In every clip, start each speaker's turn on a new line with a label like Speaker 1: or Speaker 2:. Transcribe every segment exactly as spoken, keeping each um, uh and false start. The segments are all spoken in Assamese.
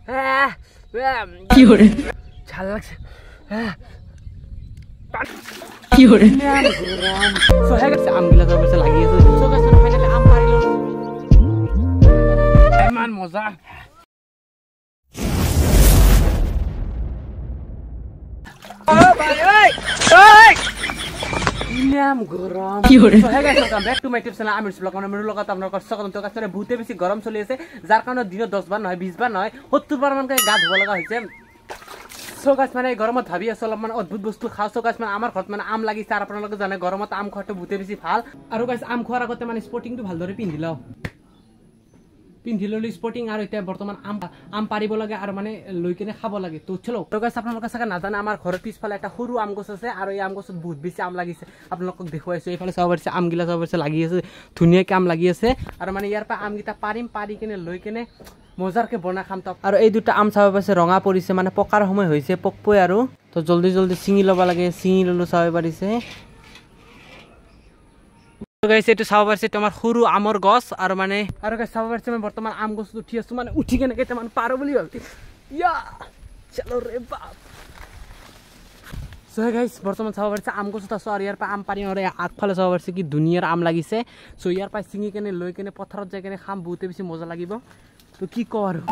Speaker 1: কি হরে
Speaker 2: ঝাল লাগছে
Speaker 1: কি হরে
Speaker 2: সো হয়ে গেছে আমগুলা সব বসে লাগিয়েছে সো গাছ ফাইনালি আম পারিল ইমান মজা ও ভাই ওই ওই ইনাম গরম
Speaker 1: কি হরে
Speaker 2: সো হয়ে গেছে come back to my tips না আমির ব্লগ আমার লগত আপনার কষ্ট করতে কাছে ভূতে বেশি গরম চলি আছে যার কারণে দিন দশ বার নয় বিশ বার নয় সত্তর বার মানকে গা ধুব লাগা হইছে সো গাছ মানে গরমত ভাবি আছো অলপ মানে অদ্ভুত বস্তু খাও সো গাছ মানে আমার ঘৰত মানে আম লাগিছে আর আপোনালোকে জানে গরমত আম খোৱাটো ভূতে বেশি ভাল আৰু গাছ আম খোৱাৰ আগতে মানে স্পৰ্টিংটো ভালদৰে পিন্ধি লও পিন্ধি ললি স্পৰ্টিং আৰু এতিয়া বৰ্তমান আম আম পাৰিব লাগে আৰু মানে লৈ কিনে খাব লাগে তো চলো তো গাছ আপোনালোকে চাগে নাজানে আমাৰ ঘৰৰ পিছফালে এটা সৰু আম গছ আছে আৰু এই আম গছত বহুত বেছি আম লাগিছে আপোনালোকক দেখুৱাইছো এইফালে চাব পাৰিছে আম গিলা চাব পাৰিছে লাগি আছে ধুনীয়াকৈ আম লাগি আছে আৰু মানে ইয়াৰ পৰা আমকেইটা পাৰিম পাৰি কিনে লৈ কিনে মজাৰকে বনা খাম তো আৰু এই দুটা আম চাব পাৰিছে ৰঙা পৰিছে মানে পকাৰ সময় হৈছে পকপৈ আৰু তো জলদি জলদি ছিঙি ল'ব লাগে ছিঙি ল'লো চাব পাৰিছে গাইছে এইটো চাব পাৰিছে তোমাৰ সৰু আমৰ গছ আৰু মানে আৰু গাইছে চাব পাৰিছে মই বৰ্তমান আম গছত উঠি আছো মানে উঠি কেনে কেইটামান পাৰো বুলি ভাবি ইয়া চলো ৰে বাপ সো গাইছ বৰ্তমান চাব পাৰিছে আম গছত আছো আৰু ইয়াৰ পৰা আম পাৰি আৰু আগফালে চাব পাৰিছে কি ধুনীয়াৰ আম লাগিছে সো ইয়াৰ পৰা ছিঙি কেনে লৈ কেনে পথাৰত যাই কেনে খাম বহুতে বেছি মজা লাগিব তো কি কওঁ আৰু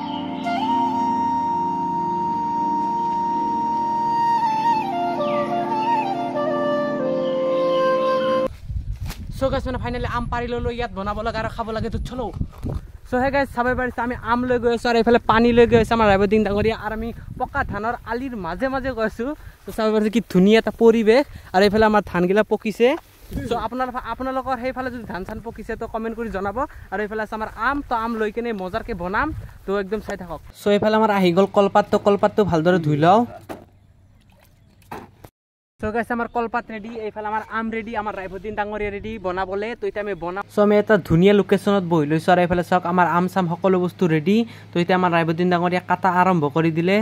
Speaker 2: সো গাইছ মানে ফাইনালি আম পাৰি ললো ইয়াত বনাব লাগে আৰু খাব লাগে তো চলো সো হে গাইছ চাব পাৰিছে আমি আম লৈ গৈ আছো আৰু এইফালে পানী লৈ গৈ আছে আমাৰ ৰাইবদিন ডাঙৰীয়া আৰু আমি পকা ধানৰ আলিৰ মাজে মাজে গৈ আছো তো চাব পাৰিছে কি ধুনীয়া এটা পৰিৱেশ আৰু এইফালে আমাৰ ধানগিলা পকিছে সো আপোনাৰ আপোনালোকৰ সেইফালে যদি ধান চান পকিছে তো কমেণ্ট কৰি জনাব আৰু এইফালে আছে আমাৰ আম তো আম লৈ কিনে মজাৰকে বনাম তো একদম চাই থাকক সো এইফালে আমাৰ আহি গ'ল কলপাত তো কলপাতটো ভালদৰে ধুই লওঁ সো গাইছ আমাৰ কলপাত ৰেডি এইফালে আমাৰ আম ৰেডি আমাৰ ৰাইবদিন ডাঙৰীয়া ৰেডি বনাবলে তো এতিয়া আমি বনাম সো আমি এটা ধুনীয়া লোকেশ্যনত বহি লৈছো আৰু এইফালে চাওক আমাৰ আম চাম সকলো বস্তু ৰেডি তো এতিয়া আমাৰ ৰাইবদিন ডাঙৰীয়া কাটা আৰম্ভ কৰি দিলে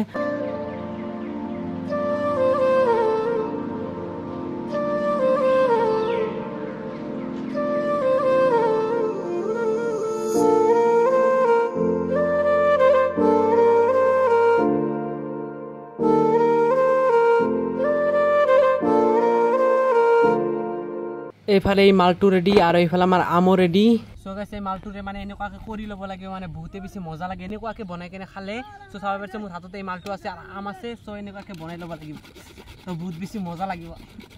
Speaker 2: এইফালে এই মালটো ৰেডি আৰু এইফালে আমাৰ আমো ৰেডি সো গাইছ এই মালটোৰে মানে এনেকুৱাকৈ কৰি ল'ব লাগে মানে বহুতে বেছি মজা লাগে এনেকুৱাকৈ বনাই কিনে খালে সো চাব পাৰিছে মোৰ হাততে এই মালটো আছে আৰু আম আছে সো এনেকুৱাকৈ বনাই ল'ব লাগিব তো বহুত বেছি মজা লাগিব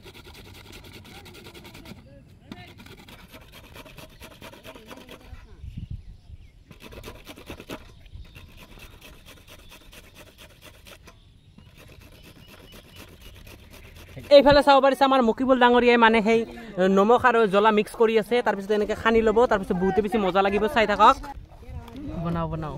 Speaker 2: এইফালে চাব পাৰিছে আমাৰ মকিবুল ডাঙৰীয়াই মানে সেই নমখ আৰু জ্বলা মিক্স কৰি আছে তাৰপিছত এনেকৈ সানি ল'ব তাৰপিছত বহুতে বেছি মজা লাগিব চাই থাকক বনাও বনাও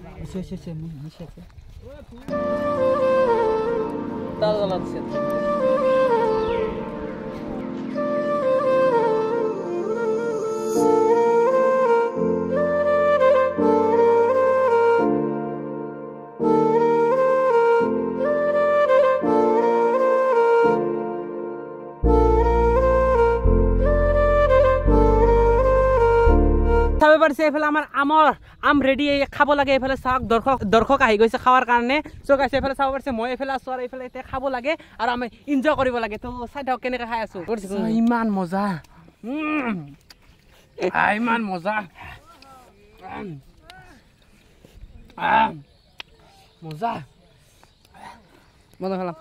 Speaker 2: চাব পাৰিছে এইফালে আমাৰ আমৰ আম ৰেডি খাব লাগে এইফালে চাওক দৰ্শক দৰ্শক আহি গৈছে খাৱাৰ কাৰণে সো গাইছ এইফালে চাব পাৰিছে মই এইফালে আছো আৰু এইফালে এতিয়া খাব লাগে আৰু আমি এনজয় কৰিব লাগে তো চাই থাকক কেনেকৈ খাই আছো ইমান মজা ইমান মজা মজা মজা খালাম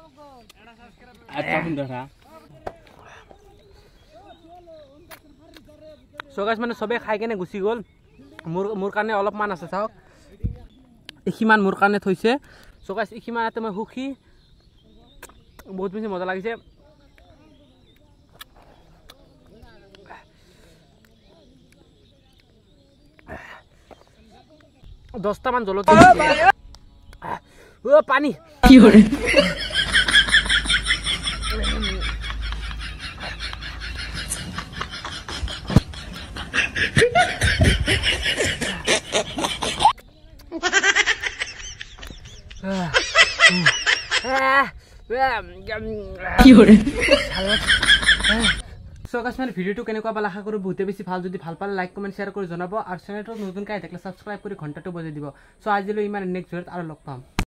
Speaker 2: সো গাইছ মানে চবে খাই কেনে গুচি গ'ল মোৰ মোৰ কাৰণে অলপমান আছে চাওক এইখিমান মোৰ কাৰণে থৈছে সো গাইছ এইখিমান ইয়াতে মই সুখী বহুত বেছি মজা লাগিছে দহটামান জলকীয়া ও পানী
Speaker 1: কি হরে
Speaker 2: কি হরে সো গাইস মানে ভিডিওটো কেনেকুৱা পালে আশা কৰো বহুতে বেছি ভাল যদি ভাল পালে লাইক কমেন্ট শেয়াৰ কৰি জনাব আৰু চেনেলটো নতুনকৈ আহিলে সাবস্ক্ৰাইব কৰি ঘণ্টাটো বজাই দিব সো আজিলৈ ইমান নেক্সট ভিডিঅ'ত আৰু লগ পাম